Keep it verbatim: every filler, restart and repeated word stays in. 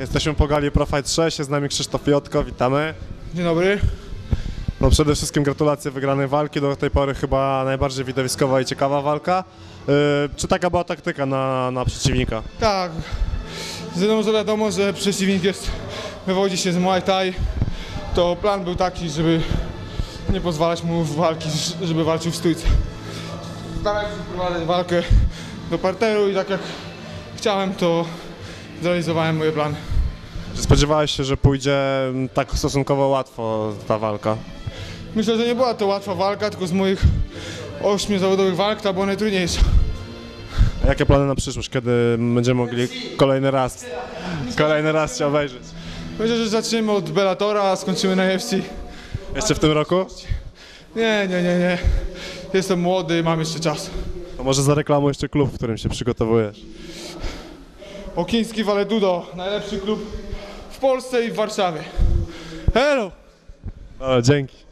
Jesteśmy po gali Pro Fight sześć, jest z nami Krzysztof Jotko, witamy. Dzień dobry. No przede wszystkim gratulacje wygranej walki, do tej pory chyba najbardziej widowiskowa i ciekawa walka. Yy, czy taka była taktyka na, na przeciwnika? Tak, z jedną rzeczą wiadomo, że przeciwnik jest, wywodzi się z Muay Thai, to plan był taki, żeby nie pozwalać mu w walki, żeby walczył w stójce. Starałem się wprowadzać walkę do parteru i tak jak chciałem, to zrealizowałem moje plany. Czy spodziewałeś się, że pójdzie tak stosunkowo łatwo ta walka? Myślę, że nie była to łatwa walka, tylko z moich ośmiu zawodowych walk ta była najtrudniejsza. A jakie plany na przyszłość, kiedy będziemy mogli kolejny raz, kolejny raz Cię obejrzeć? Myślę, że zaczniemy od Bellatora, a skończymy na U F C. Jeszcze w tym roku? Nie, nie, nie, nie. Jestem młody, mam jeszcze czas. To może zareklamuj jeszcze klub, w którym się przygotowujesz. Okiński Valetudo, najlepszy klub w Polsce i w Warszawie. Hello! O, dzięki.